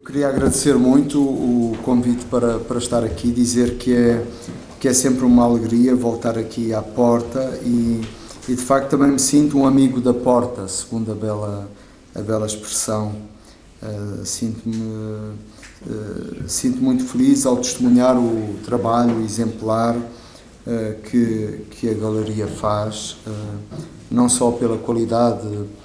Queria agradecer muito o convite para estar aqui, dizer que é sempre uma alegria voltar aqui à Porta e de facto também me sinto um amigo da Porta, segundo a bela expressão. Sinto-me muito feliz ao testemunhar o trabalho exemplar que a Galeria faz, não só pela qualidade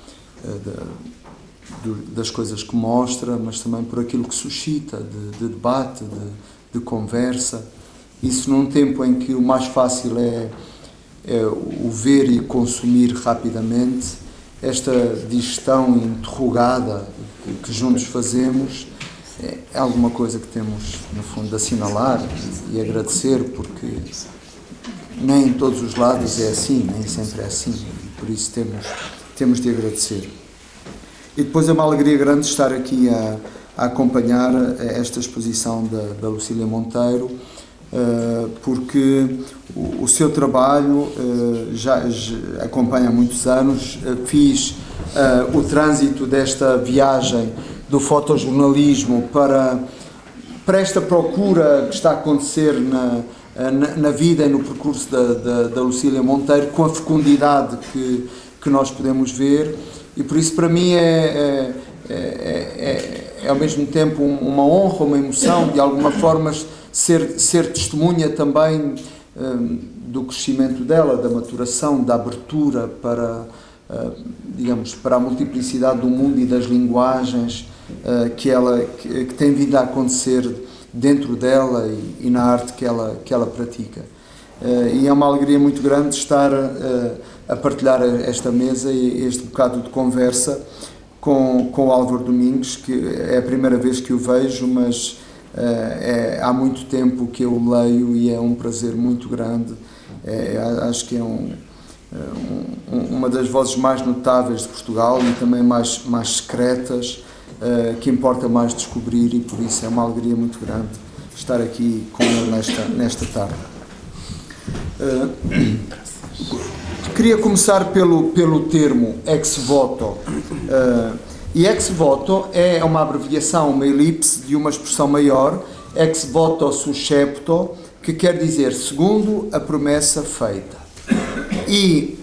das coisas que mostra, mas também por aquilo que suscita de debate, de conversa. Isso num tempo em que o mais fácil é o ver e consumir rapidamente, esta digestão interrogada que juntos fazemos é alguma coisa que temos, no fundo, de assinalar e agradecer, porque nem em todos os lados é assim, nem sempre é assim, por isso temos de agradecer. E depois é uma alegria grande estar aqui a acompanhar esta exposição da Lucília Monteiro, porque o seu trabalho já acompanha há muitos anos. Fiz o trânsito desta viagem do fotojornalismo para esta procura que está a acontecer na vida e no percurso da Lucília Monteiro, com a fecundidade que nós podemos ver. E por isso para mim é ao mesmo tempo uma honra, uma emoção, de alguma forma ser testemunha também do crescimento dela, da maturação, da abertura para, digamos, para a multiplicidade do mundo e das linguagens que tem vindo a acontecer dentro dela e na arte que ela pratica. E é uma alegria muito grande estar a partilhar esta mesa e este bocado de conversa com o Álvaro Domingos, que é a primeira vez que o vejo, mas há muito tempo que eu o leio e é um prazer muito grande. Acho que é uma das vozes mais notáveis de Portugal e também mais secretas, que importa mais descobrir, e por isso é uma alegria muito grande estar aqui com ele nesta tarde. Queria começar pelo termo ex voto. E ex voto é uma abreviação, uma elipse de uma expressão maior, ex voto suscepto, que quer dizer segundo a promessa feita. E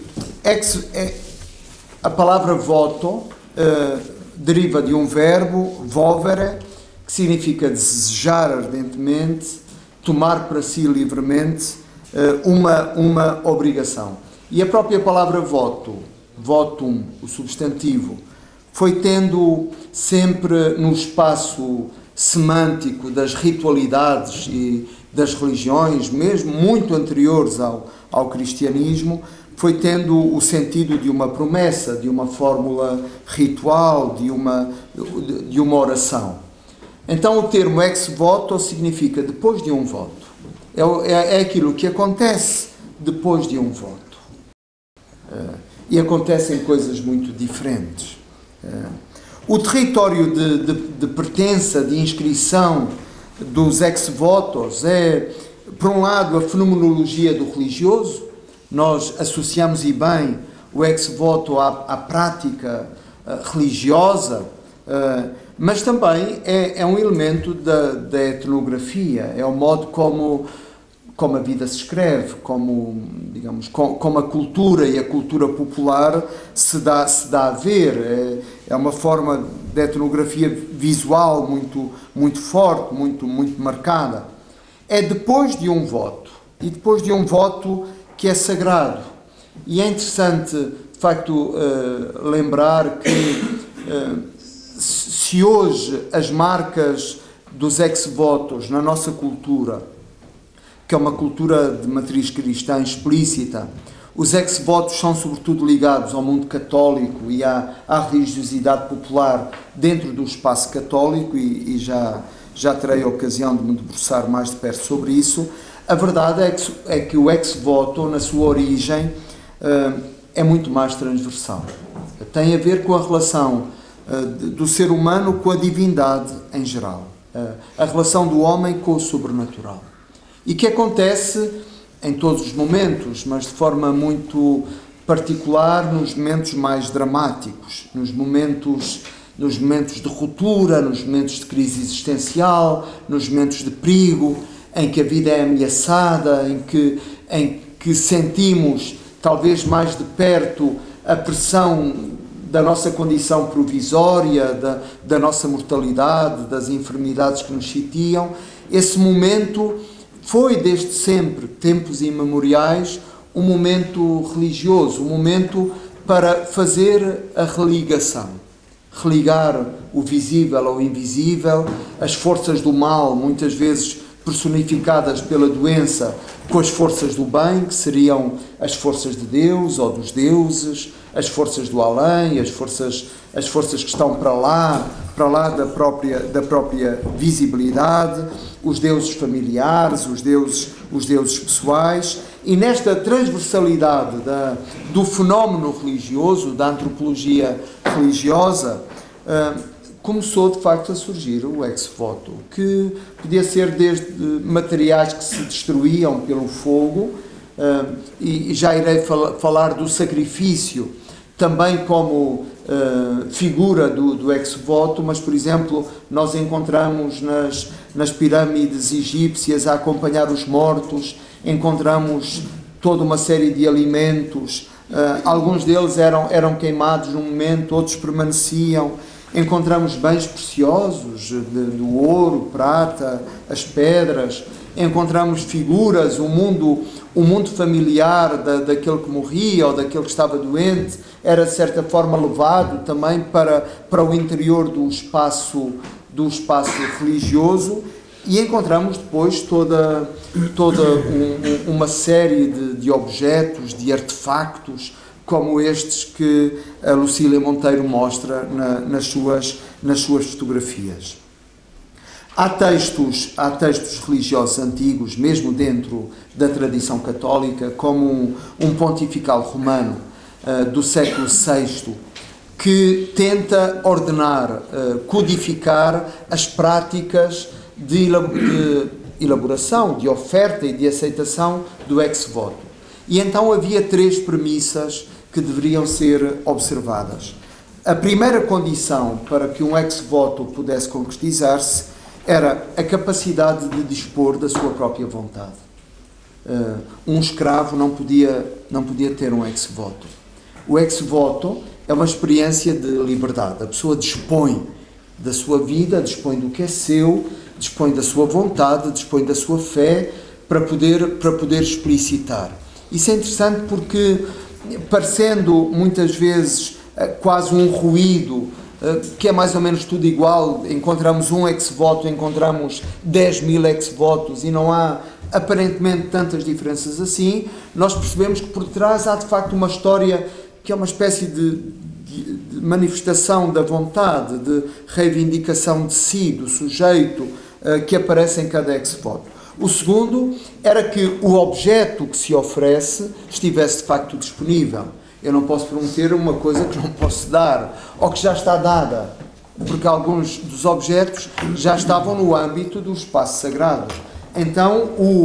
a palavra voto deriva de um verbo, vovere, que significa desejar ardentemente, tomar para si livremente uma obrigação. E a própria palavra voto, votum, o substantivo, foi tendo sempre no espaço semântico das ritualidades e das religiões, mesmo muito anteriores ao cristianismo, foi tendo o sentido de uma promessa, de uma fórmula ritual, de uma oração. Então o termo ex voto significa depois de um voto. É aquilo que acontece depois de um voto. E acontecem coisas muito diferentes. O território de pertença, de inscrição dos ex-votos é, por um lado, a fenomenologia do religioso. Nós associamos, e bem, o ex-voto à prática religiosa, mas também é um elemento da etnografia, é o modo como a vida se escreve, como a cultura e a cultura popular se dá a ver. É uma forma de etnografia visual muito forte, muito marcada. É depois de um voto, e depois de um voto que é sagrado. E é interessante, de facto, lembrar que se hoje as marcas dos ex-votos na nossa cultura, que é uma cultura de matriz cristã explícita, os ex-votos são sobretudo ligados ao mundo católico e à religiosidade popular dentro do espaço católico, e já terei a ocasião de me debruçar mais de perto sobre isso. A verdade é que o ex-voto, na sua origem, é muito mais transversal. Tem a ver com a relação do ser humano com a divindade em geral, a relação do homem com o sobrenatural. E que acontece em todos os momentos, mas de forma muito particular nos momentos mais dramáticos, nos momentos nos momentos de ruptura, nos momentos de crise existencial, nos momentos de perigo, em que a vida é ameaçada, em que sentimos talvez mais de perto a pressão da nossa condição provisória, da nossa mortalidade, das enfermidades que nos sitiam. Esse momento foi desde sempre, tempos imemoriais, um momento religioso, um momento para fazer a religação, religar o visível ao invisível, as forças do mal, muitas vezes personificadas pela doença, com as forças do bem, que seriam as forças de Deus ou dos deuses, as forças do além, as forças que estão para lá da própria visibilidade, os deuses familiares, os deuses pessoais. E nesta transversalidade do fenómeno religioso, da antropologia religiosa, começou de facto a surgir o ex-voto, que podia ser desde materiais que se destruíam pelo fogo, e já irei falar do sacrifício também como figura do ex-voto, mas, por exemplo, nós encontramos nas pirâmides egípcias a acompanhar os mortos, encontramos toda uma série de alimentos, alguns deles eram queimados num momento, outros permaneciam. Encontramos bens preciosos, do ouro, prata, as pedras, encontramos figuras, o mundo familiar daquele que morria ou daquele que estava doente, era de certa forma levado também para o interior do espaço religioso, e encontramos depois toda uma série de objetos, de artefactos, como estes que a Lucília Monteiro mostra nas suas fotografias. Há textos religiosos antigos, mesmo dentro da tradição católica, como um pontifical romano do século VI, que tenta ordenar, codificar as práticas de elaboração, de oferta e de aceitação do ex-voto. E então havia 3 premissas que deveriam ser observadas. A primeira condição para que um ex-voto pudesse concretizar-se era a capacidade de dispor da sua própria vontade. Um escravo não podia ter um ex-voto. O ex-voto é uma experiência de liberdade. A pessoa dispõe da sua vida, dispõe do que é seu, dispõe da sua vontade, dispõe da sua fé para poder explicitar. Isso é interessante porque, parecendo muitas vezes quase um ruído, que é mais ou menos tudo igual, encontramos um ex-voto, encontramos 10.000 ex-votos e não há aparentemente tantas diferenças assim, nós percebemos que por trás há de facto uma história que é uma espécie de manifestação da vontade, de reivindicação de si, do sujeito, que aparece em cada ex-voto. O segundo era que o objeto que se oferece estivesse de facto disponível. Eu não posso prometer uma coisa que não posso dar, ou que já está dada, porque alguns dos objetos já estavam no âmbito dos espaços sagrados. Então,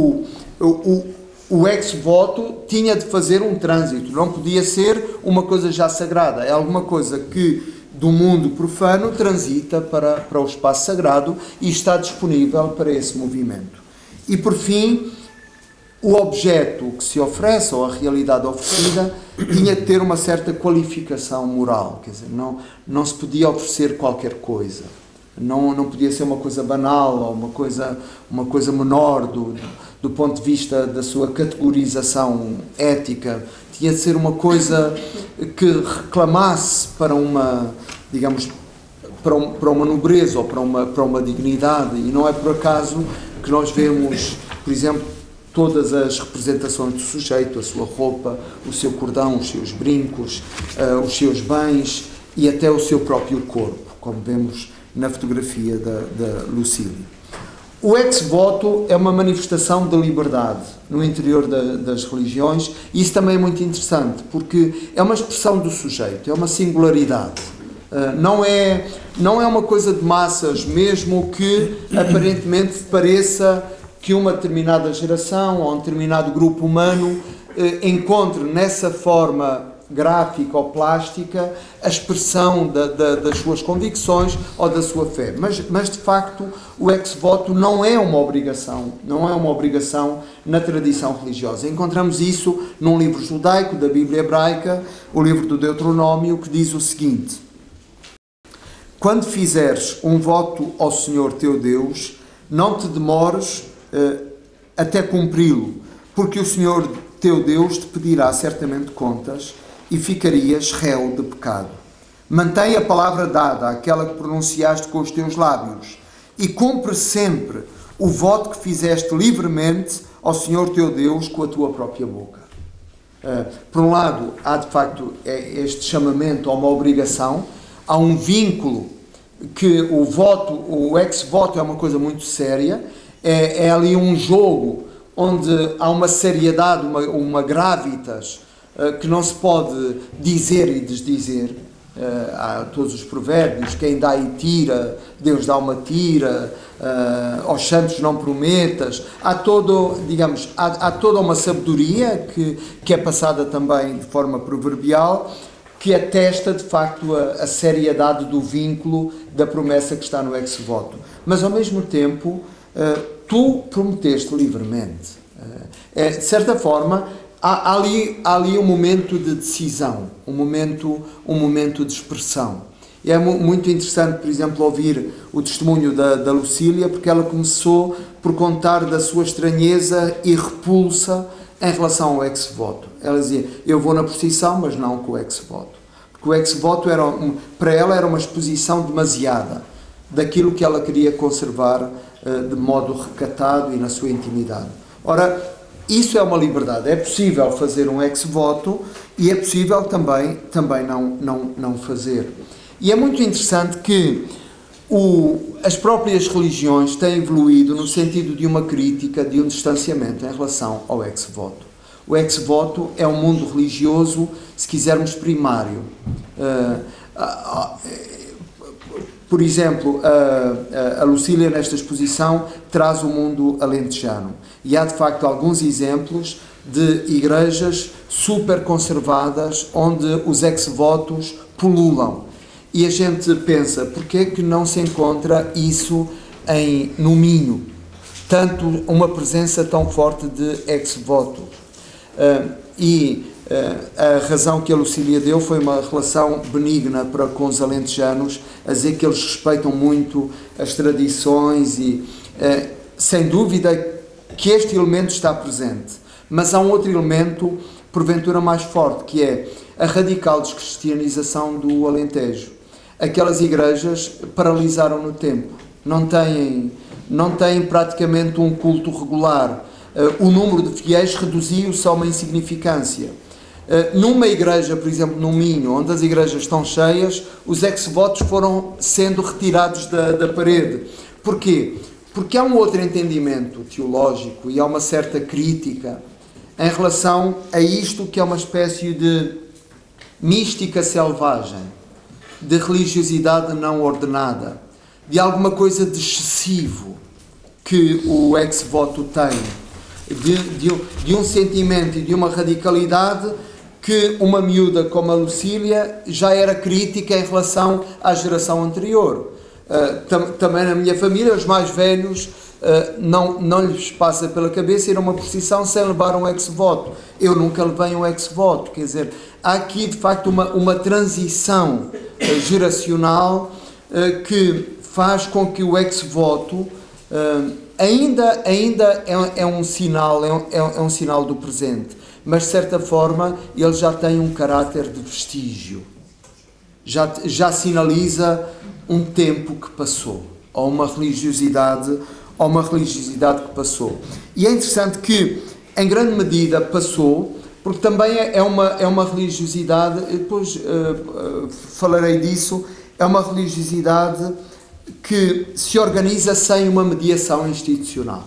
o ex-voto tinha de fazer um trânsito, não podia ser uma coisa já sagrada, é alguma coisa que do mundo profano transita para o espaço sagrado e está disponível para esse movimento. E, por fim, o objeto que se oferece, ou a realidade oferecida, tinha de ter uma certa qualificação moral, quer dizer, não se podia oferecer qualquer coisa, não podia ser uma coisa banal, ou uma coisa menor do ponto de vista da sua categorização ética, tinha de ser uma coisa que reclamasse para uma, digamos, para uma nobreza ou para uma dignidade, e não é por acaso que nós vemos, por exemplo, todas as representações do sujeito, a sua roupa, o seu cordão, os seus brincos, os seus bens e até o seu próprio corpo, como vemos na fotografia da Lucília. O ex-voto é uma manifestação de liberdade no interior das religiões, e isso também é muito interessante, porque é uma expressão do sujeito, é uma singularidade. Não é uma coisa de massas, mesmo que aparentemente pareça que uma determinada geração ou um determinado grupo humano encontre nessa forma gráfica ou plástica a expressão das suas convicções ou da sua fé. Mas de facto o ex-voto não é uma obrigação, na tradição religiosa. Encontramos isso num livro judaico da Bíblia hebraica, o livro do Deuteronômio, que diz o seguinte: quando fizeres um voto ao Senhor teu Deus, não te demores até cumpri-lo, porque o Senhor teu Deus te pedirá certamente contas e ficarias réu de pecado. Mantém a palavra dada, aquela que pronunciaste com os teus lábios, e cumpre sempre o voto que fizeste livremente ao Senhor teu Deus com a tua própria boca. Por um lado, há de facto este chamamento a uma obrigação, há um vínculo que o ex-voto é uma coisa muito séria, é ali um jogo onde há uma seriedade, uma gravitas que não se pode dizer e desdizer. Há todos os provérbios, quem dá e tira, Deus dá uma tira, aos santos não prometas. Há toda uma sabedoria que é passada também de forma proverbial, que atesta de facto a seriedade do vínculo da promessa que está no ex-voto. Mas ao mesmo tempo, tu prometeste livremente. De certa forma, há ali um momento de decisão, um momento de expressão. E é muito interessante, por exemplo, ouvir o testemunho da Lucília, porque ela começou por contar da sua estranheza e repulsa em relação ao ex-voto. Ela dizia: eu vou na procissão, mas não com o ex-voto. Porque o ex-voto para ela era uma exposição demasiada daquilo que ela queria conservar de modo recatado e na sua intimidade. Ora, isso é uma liberdade. É possível fazer um ex-voto e é possível também não fazer. E é muito interessante que as próprias religiões têm evoluído no sentido de uma crítica, de um distanciamento em relação ao ex-voto. O ex-voto é um mundo religioso, se quisermos, primário. Por exemplo, a Lucília, nesta exposição, traz o mundo alentejano. E há, de facto, alguns exemplos de igrejas super conservadas, onde os ex-votos pululam. E a gente pensa, porquê é que não se encontra isso no Minho? Tanto uma presença tão forte de ex-votos. A razão que a Lucília deu foi uma relação benigna para com os alentejanos, a dizer que eles respeitam muito as tradições e, sem dúvida, que este elemento está presente. Mas há um outro elemento, porventura mais forte, que é a radical descristianização do Alentejo. Aquelas igrejas paralisaram no tempo, não têm praticamente um culto regular. O número de fiéis reduziu-se a uma insignificância. Numa igreja, por exemplo, no Minho, onde as igrejas estão cheias, os ex-votos foram sendo retirados da parede. Porquê? Porque há um outro entendimento teológico e há uma certa crítica em relação a isto que é uma espécie de mística selvagem, de religiosidade não ordenada, de alguma coisa de excessivo que o ex-voto tem, de um sentimento e de uma radicalidade que uma miúda como a Lucília já era crítica em relação à geração anterior. Também na minha família, os mais velhos, não lhes passa pela cabeça ir a uma procissão sem levar um ex-voto. Eu nunca levei um ex-voto. Quer dizer, há aqui de facto uma transição geracional que faz com que o ex-voto ainda é um sinal do presente, mas de certa forma ele já tem um caráter de vestígio, já sinaliza um tempo que passou, ou uma religiosidade que passou. E é interessante que em grande medida passou, porque também é uma religiosidade, depois falarei disso, é uma religiosidade que se organiza sem uma mediação institucional.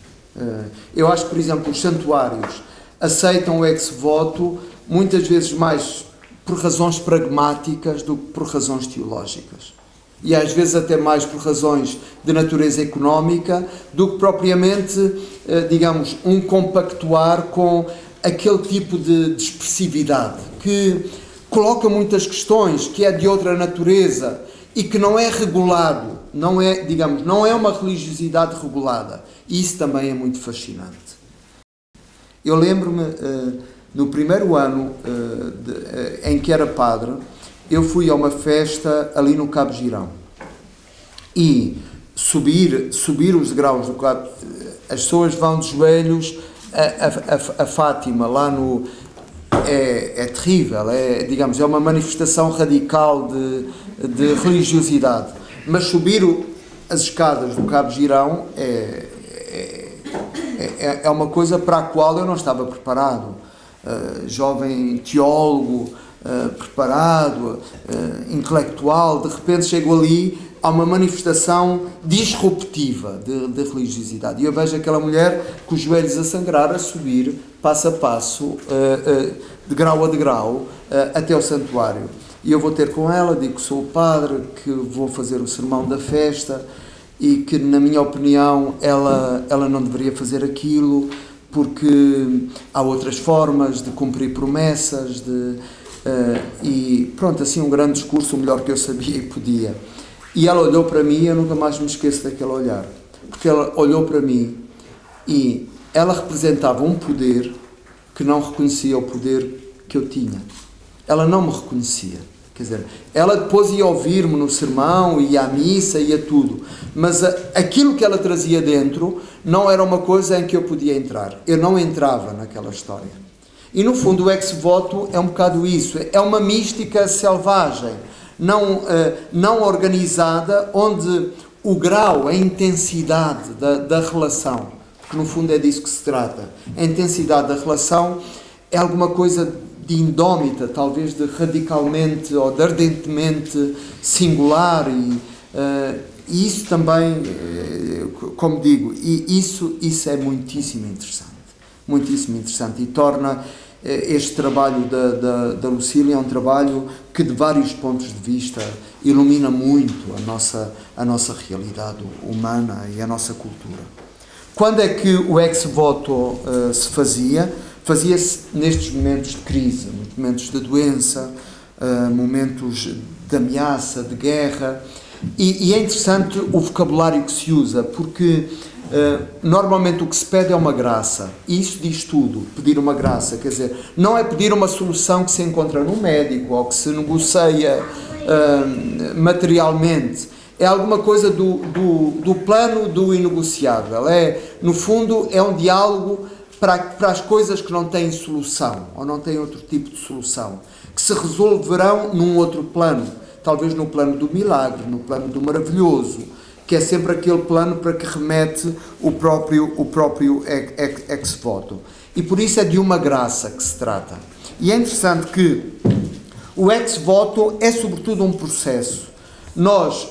Eu acho que, por exemplo, os santuários aceitam o ex-voto muitas vezes mais por razões pragmáticas do que por razões teológicas. E às vezes até mais por razões de natureza económica do que propriamente, digamos, um compactuar com aquele tipo de expressividade que coloca muitas questões, que é de outra natureza e que não é regulado, não é, digamos, não é uma religiosidade regulada. E isso também é muito fascinante. Eu lembro-me, no primeiro ano em que era padre, eu fui a uma festa ali no Cabo Girão. E subir os degraus do Cabo, as pessoas vão de joelhos a Fátima, lá no... É terrível, digamos, é uma manifestação radical de religiosidade. Mas subir as escadas do Cabo Girão é uma coisa para a qual eu não estava preparado. Jovem teólogo, preparado, intelectual, de repente chego ali a uma manifestação disruptiva de religiosidade. E eu vejo aquela mulher com os joelhos a sangrar, a subir, passo a passo, de grau a degrau, até o santuário. E eu vou ter com ela, digo que sou o padre, que vou fazer o sermão da festa e que, na minha opinião, ela não deveria fazer aquilo porque há outras formas de cumprir promessas, e pronto, assim um grande discurso, o melhor que eu sabia e podia. E ela olhou para mim, eu nunca mais me esqueço daquele olhar, porque ela olhou para mim e ela representava um poder que não reconhecia o poder que eu tinha. Ela não me reconhecia, quer dizer, ela depois ia ouvir-me no sermão, ia à missa, ia tudo, mas aquilo que ela trazia dentro não era uma coisa em que eu podia entrar. Eu não entrava naquela história. E no fundo o ex-voto é um bocado isso, é uma mística selvagem, não organizada, onde o grau, a intensidade da relação, porque no fundo é disso que se trata, a intensidade da relação é alguma coisa de indómita, talvez de radicalmente ou de ardentemente singular, e isso também, como digo, isso é muitíssimo interessante e torna este trabalho da Lucília é um trabalho que de vários pontos de vista ilumina muito a nossa realidade humana e a nossa cultura. Quando é que o ex-voto se fazia? Fazia-se nestes momentos de crise, momentos de doença, momentos de ameaça, de guerra, e é interessante o vocabulário que se usa, porque normalmente o que se pede é uma graça, e isso diz tudo, pedir uma graça, quer dizer, não é pedir uma solução que se encontra no médico ou que se negocia materialmente, é alguma coisa do plano do inegociável, no fundo é um diálogo para as coisas que não têm solução, ou não têm outro tipo de solução, que se resolverão num outro plano, talvez no plano do milagre, no plano do maravilhoso, que é sempre aquele plano para que remete o próprio ex-voto. E por isso é de uma graça que se trata. E é interessante que o ex-voto é sobretudo um processo. Nós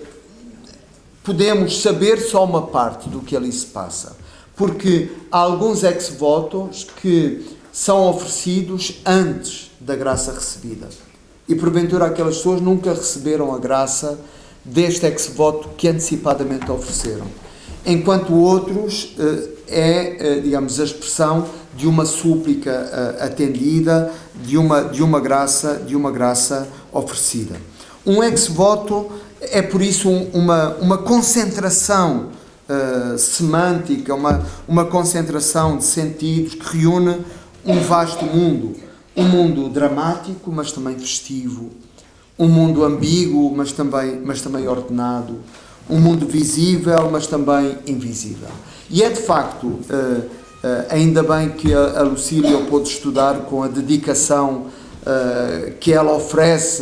podemos saber só uma parte do que ali se passa, porque há alguns ex-votos que são oferecidos antes da graça recebida. E porventura aquelas pessoas nunca receberam a graça deste ex-voto que antecipadamente ofereceram. Enquanto outros digamos, a expressão de uma súplica atendida, de uma graça oferecida. Um ex-voto é por isso uma concentração semântica, uma concentração de sentidos que reúne um vasto mundo. Um mundo dramático, mas também festivo. Um mundo ambíguo, mas também ordenado. Um mundo visível, mas também invisível. E é de facto, ainda bem que a Lucília pôde estudar com a dedicação que ela oferece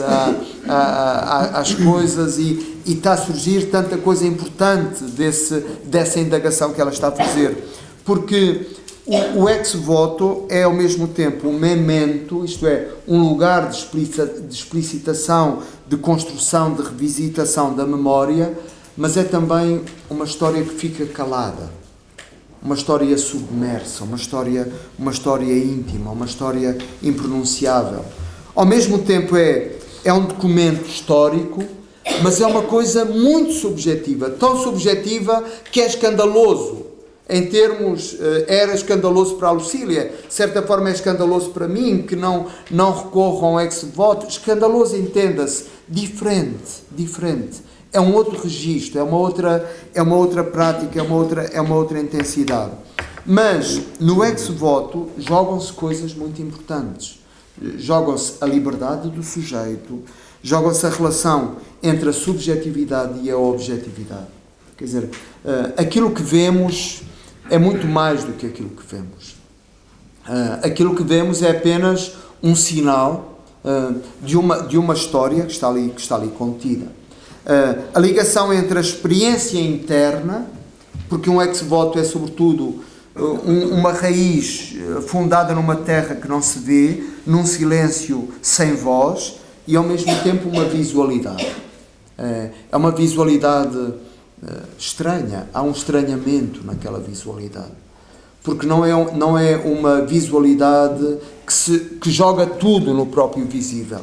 às coisas e está a surgir tanta coisa importante dessa indagação que ela está a fazer. Porque o ex-voto é ao mesmo tempo um memento, isto é, um lugar de explicitação, de construção, de revisitação da memória, mas é também uma história que fica calada, uma história submersa, uma história íntima, uma história impronunciável. Ao mesmo tempo é um documento histórico, mas é uma coisa muito subjetiva, tão subjetiva que é escandaloso. em termos, era escandaloso para a Lucília, de certa forma é escandaloso para mim, que não recorram ao ex-voto. Escandaloso, entenda-se, diferente. É um outro registro, é uma outra prática, é uma outra intensidade. Mas no ex-voto jogam-se coisas muito importantes. Jogam-se a liberdade do sujeito, jogam-se a relação entre a subjetividade e a objetividade. Quer dizer, aquilo que vemos é muito mais do que aquilo que vemos. Aquilo que vemos é apenas um sinal de uma história que está ali contida. A ligação entre a experiência interna, porque um ex-voto é sobretudo uma raiz fundada numa terra que não se vê, num silêncio sem voz, e ao mesmo tempo uma visualidade. É uma visualidade estranha, há um estranhamento naquela visualidade, porque não é uma visualidade que joga tudo no próprio visível,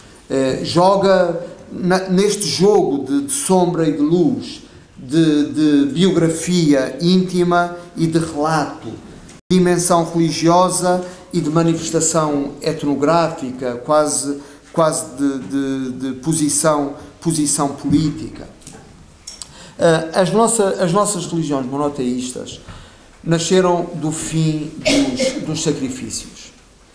joga neste jogo de sombra e de luz, de biografia íntima e de relato, de dimensão religiosa e de manifestação etnográfica, quase de posição política. As nossas religiões monoteístas nasceram do fim dos sacrifícios.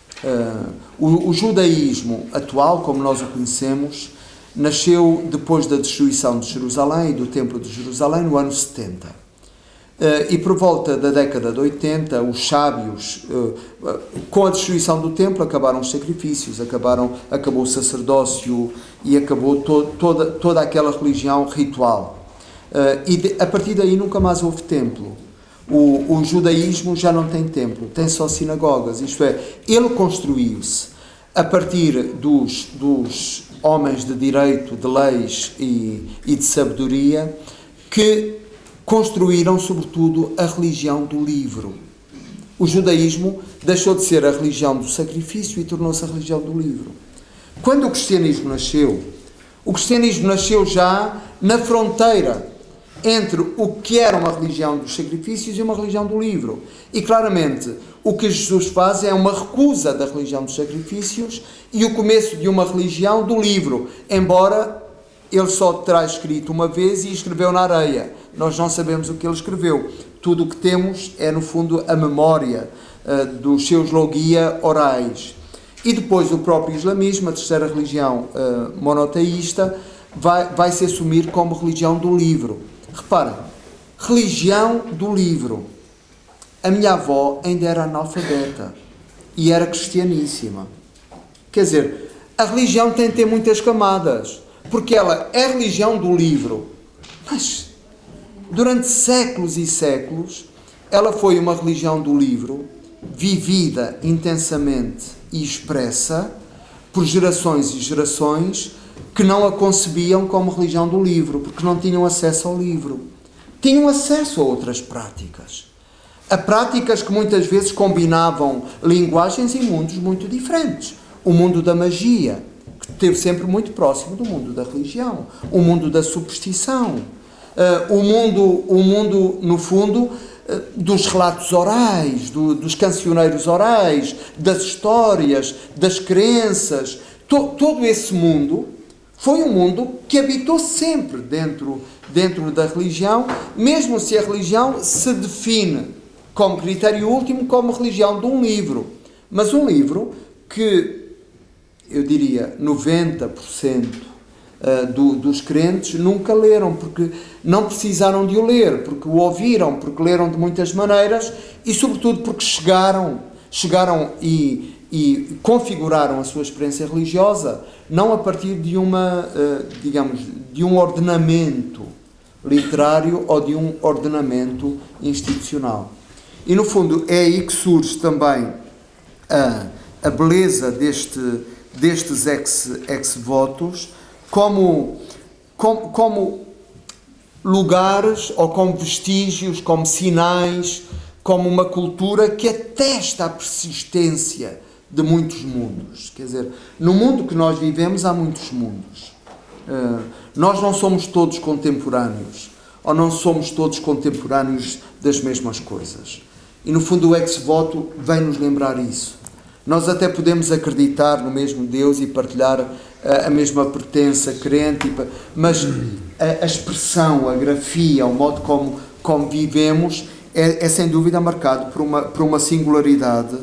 O judaísmo atual, como nós o conhecemos, nasceu depois da destruição de Jerusalém e do Templo de Jerusalém no ano 70. E por volta da década de 80, os sábios, com a destruição do templo, acabaram os sacrifícios, acabou o sacerdócio e acabou toda aquela religião ritual. E a partir daí nunca mais houve templo. O judaísmo já não tem templo, tem só sinagogas, isto é, ele construiu-se a partir dos homens de direito, de leis e de sabedoria, que construíram sobretudo a religião do livro. O judaísmo deixou de ser a religião do sacrifício e tornou-se a religião do livro. Quando o cristianismo nasceu já na fronteira entre o que era uma religião dos sacrifícios e uma religião do livro. E claramente o que Jesus faz é uma recusa da religião dos sacrifícios e o começo de uma religião do livro, embora ele só terá escrito uma vez e escreveu na areia. Nós não sabemos o que ele escreveu. Tudo o que temos é, no fundo, a memória dos seus logia orais. E depois o próprio islamismo, a terceira religião monoteísta, vai se assumir como religião do livro. Reparem, religião do livro. A minha avó ainda era analfabeta e era cristianíssima. Quer dizer, a religião tem de ter muitas camadas, porque ela é religião do livro, mas durante séculos e séculos ela foi uma religião do livro, vivida intensamente e expressa por gerações e gerações que não a concebiam como religião do livro, porque não tinham acesso ao livro. Tinham acesso a outras práticas. A práticas que muitas vezes combinavam linguagens e mundos muito diferentes. O mundo da magia, que esteve sempre muito próximo do mundo da religião. O mundo da superstição. O mundo, no fundo, dos relatos orais, dos cancioneiros orais, das histórias, das crenças. Todo esse mundo foi um mundo que habitou sempre dentro da religião, mesmo se a religião se define como critério último como religião de um livro. Mas um livro que, eu diria, 90% dos crentes nunca leram, porque não precisaram de o ler, porque o ouviram, porque leram de muitas maneiras e, sobretudo, porque chegaram e configuraram a sua experiência religiosa não a partir de de um ordenamento literário ou de um ordenamento institucional. E, no fundo, é aí que surge também a beleza destes ex-votos como lugares ou como vestígios, como sinais, como uma cultura que atesta a persistência de muitos mundos. Quer dizer, no mundo que nós vivemos há muitos mundos. Nós não somos todos contemporâneos, ou não somos todos contemporâneos das mesmas coisas. E no fundo o ex-voto vem nos lembrar isso. Nós até podemos acreditar no mesmo Deus e partilhar a mesma pertença crente, mas a expressão, a grafia, o modo como vivemos é sem dúvida marcado por uma singularidade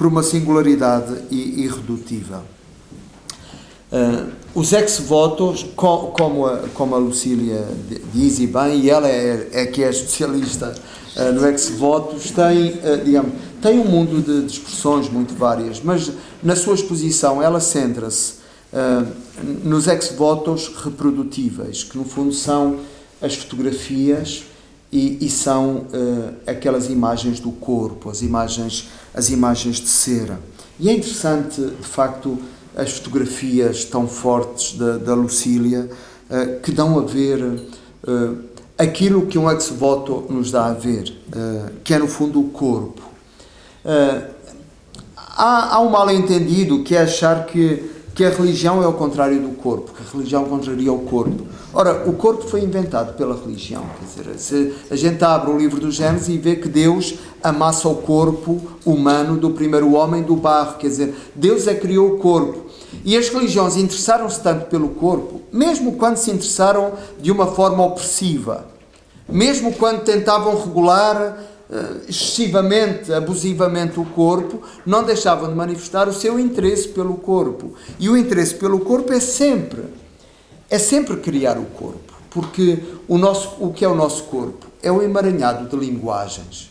irredutível. Os ex-votos, como a Lucília diz e bem, e ela é que é especialista no ex-votos, tem um mundo de expressões muito várias, mas na sua exposição ela centra-se nos ex-votos reprodutíveis, que no fundo são as fotografias e são aquelas imagens do corpo, as imagens de cera. E é interessante, de facto, as fotografias tão fortes da Lucília, que dão a ver aquilo que um ex-voto nos dá a ver, que é no fundo o corpo. Há um mal-entendido que é achar que a religião é o contrário do corpo, que a religião contraria o corpo. Ora, o corpo foi inventado pela religião, quer dizer, se a gente abre o livro do Gênesis e vê que Deus amassa o corpo humano do primeiro homem do barro, quer dizer, Deus criou o corpo. E as religiões interessaram-se tanto pelo corpo, mesmo quando se interessaram de uma forma opressiva, mesmo quando tentavam regular excessivamente, abusivamente o corpo, não deixavam de manifestar o seu interesse pelo corpo. E o interesse pelo corpo é sempre criar o corpo, porque o que é o nosso corpo? É um emaranhado de linguagens.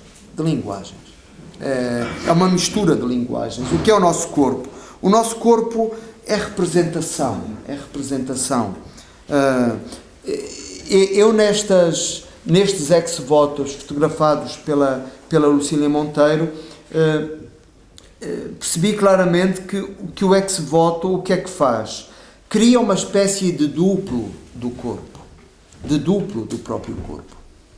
É uma mistura de linguagens. O que é o nosso corpo? O nosso corpo é representação. Eu nestes ex-votos fotografados pela Lucília Monteiro, percebi claramente que o ex-voto o que é que faz? Cria uma espécie de duplo do corpo, do próprio corpo.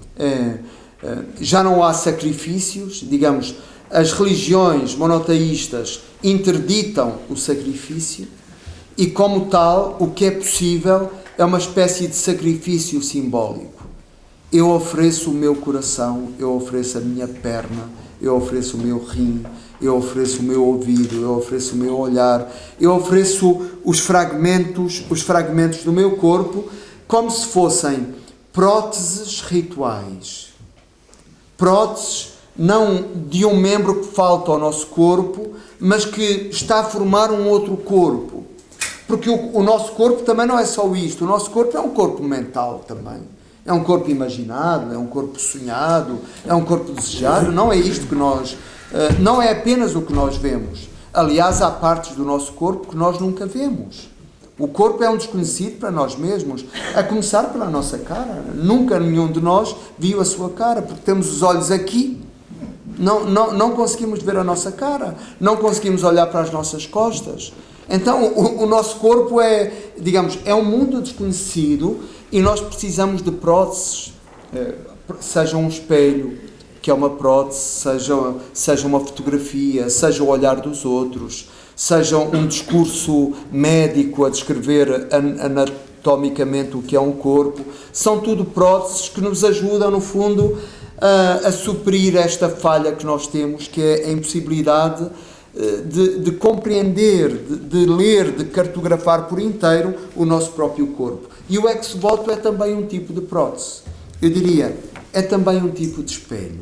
Já não há sacrifícios, digamos, as religiões monoteístas interditam o sacrifício e, como tal, o que é possível é uma espécie de sacrifício simbólico. Eu ofereço o meu coração, eu ofereço a minha perna, eu ofereço o meu rim, eu ofereço o meu ouvido, eu ofereço o meu olhar, eu ofereço os fragmentos do meu corpo como se fossem próteses rituais. Próteses não de um membro que falta ao nosso corpo, mas que está a formar um outro corpo. Porque o nosso corpo também não é só isto, o nosso corpo é um corpo mental também. É um corpo imaginado, é um corpo sonhado, é um corpo desejado, não é isto que nós... não é apenas o que nós vemos. Aliás, há partes do nosso corpo que nós nunca vemos. O corpo é um desconhecido para nós mesmos, a começar pela nossa cara. Nunca nenhum de nós viu a sua cara, porque temos os olhos aqui, não conseguimos ver a nossa cara, não conseguimos olhar para as nossas costas. Então, o nosso corpo é um mundo desconhecido e nós precisamos de próteses, seja um espelho, que é uma prótese, seja uma fotografia, seja o olhar dos outros, seja um discurso médico a descrever anatomicamente o que é um corpo. São tudo próteses que nos ajudam, no fundo, a suprir esta falha que nós temos, que é a impossibilidade de compreender, de ler, de cartografar por inteiro o nosso próprio corpo. E o ex-voto é também um tipo de prótese. Eu diria, é também um tipo de espelho.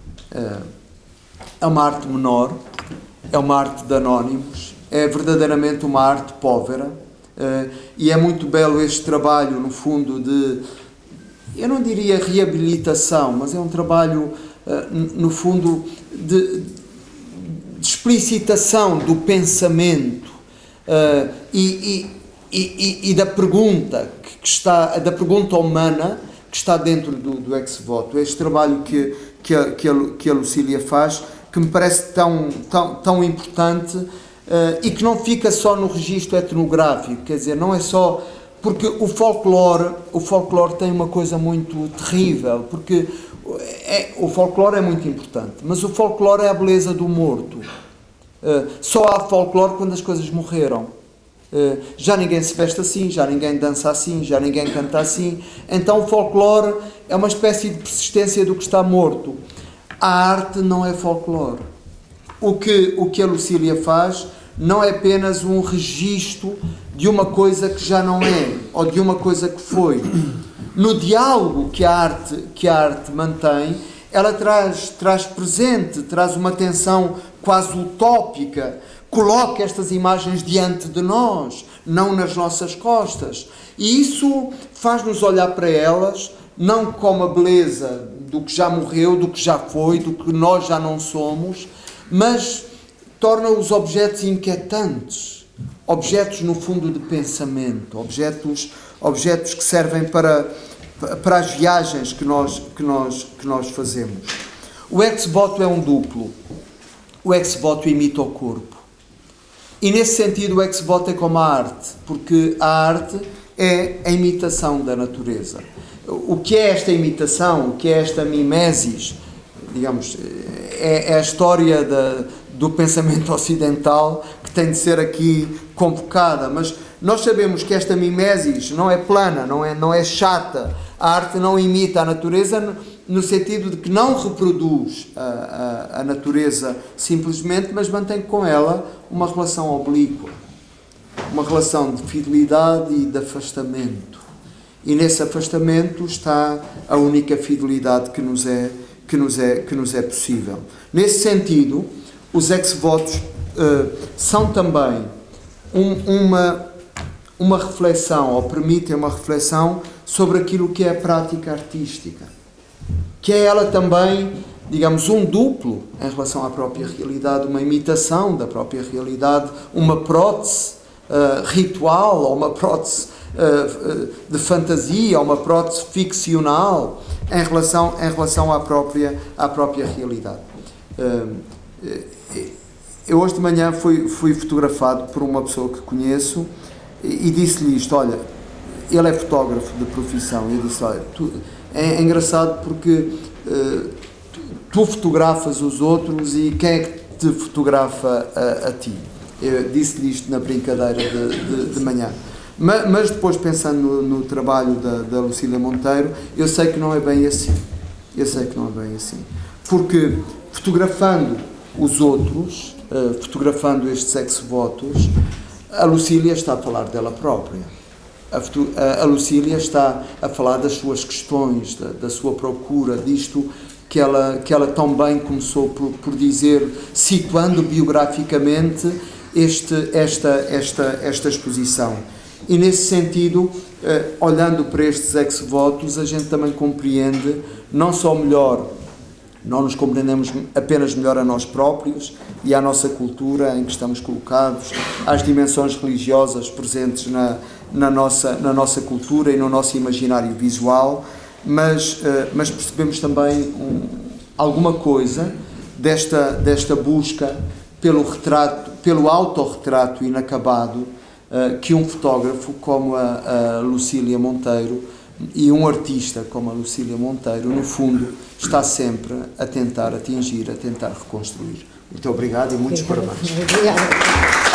É uma arte menor, é uma arte de anónimos, é verdadeiramente uma arte povera, e é muito belo este trabalho, no fundo, eu não diria reabilitação, mas é um trabalho, no fundo, de explicitação do pensamento e da pergunta da pergunta humana que está dentro do ex-voto. Este trabalho que a Lucília faz, que me parece tão importante, e que não fica só no registro etnográfico, quer dizer, não é só... Porque o folclore tem uma coisa muito terrível, porque o folclore é muito importante, mas o folclore é a beleza do morto. Só há folclore quando as coisas morreram. Já ninguém se veste assim, já ninguém dança assim, já ninguém canta assim. Então o folclore é uma espécie de persistência do que está morto. a arte não é folclore. O que a Lucília faz não é apenas um registro de uma coisa que já não é, ou de uma coisa que foi. No diálogo que a arte mantém, ela traz presente, traz uma tensão quase utópica, coloca estas imagens diante de nós, não nas nossas costas. E isso faz-nos olhar para elas, não como a beleza do que já morreu, do que já foi, do que nós já não somos, mas torna os objetos inquietantes, objetos no fundo de pensamento, objetos que servem para as viagens que nós fazemos. O ex-voto é um duplo. O ex-voto imita o corpo. E nesse sentido o ex-voto é como a arte, porque a arte é a imitação da natureza. O que é esta imitação? O que é esta mimesis? Digamos, é a história do pensamento ocidental que tem de ser aqui convocada, mas nós sabemos que esta mimesis não é plana, não é chata. A arte não imita a natureza no sentido de que não reproduz a natureza simplesmente, mas mantém com ela uma relação oblíqua, uma relação de fidelidade e de afastamento. E nesse afastamento está a única fidelidade que nos é possível. Nesse sentido, os ex-votos são também uma reflexão, ou permitem uma reflexão sobre aquilo que é a prática artística, que é ela também, digamos, um duplo em relação à própria realidade, uma imitação da própria realidade, uma prótese ritual, ou uma prótese de fantasia, ou uma prótese ficcional em relação à própria realidade. Eu hoje de manhã fui fotografado por uma pessoa que conheço e disse-lhe isto: olha, ele é fotógrafo de profissão, e eu disse: olha, é engraçado porque tu fotografas os outros e quem é que te fotografa a ti? Eu disse-lhe isto na brincadeira de manhã. Mas depois, pensando no trabalho da Lucília Monteiro, eu sei que não é bem assim. Porque fotografando os outros, fotografando estes ex-votos, a Lucília está a falar dela própria. A Lucília está a falar das suas questões, da sua procura, disto que ela tão bem começou por dizer, situando biograficamente esta exposição. E nesse sentido, olhando para estes ex-votos, a gente também compreende, não só melhor, não nos compreendemos apenas melhor a nós próprios e à nossa cultura em que estamos colocados, às dimensões religiosas presentes na nossa cultura e no nosso imaginário visual, mas percebemos também alguma coisa desta busca pelo autorretrato inacabado que um fotógrafo como a Lucília Monteiro e um artista como a Lucília Monteiro, no fundo, está sempre a tentar atingir, a tentar reconstruir. Muito obrigado e muitos parabéns. Obrigada.